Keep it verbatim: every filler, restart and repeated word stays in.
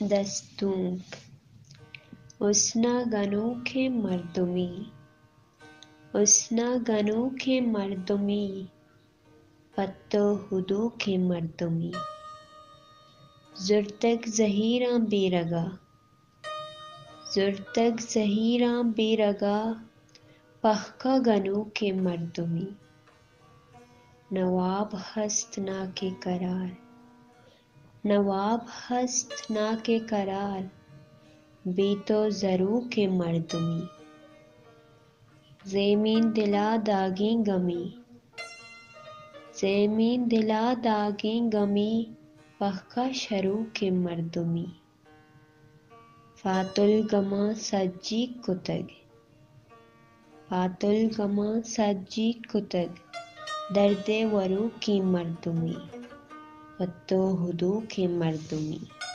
دستونک اسنا گنو کے مردمی اسنا گنو کے مردمی پتو ہدو کے مردمی زرتک زہیراں بے رگا زرتک زہیراں بے رگا پہکا گنو کے مردمی نواب ہست نا کے قرار نواب ہست نا کے قرار بی تو زرو کے مردمی زیمین دلا داگیں گمی زیمین دلا داگیں گمی پہکا شروع کے مردمی فات الگما سجی کتگ فات الگما سجی کتگ درد ورو کی مردمی پتو ہدو کے مردمی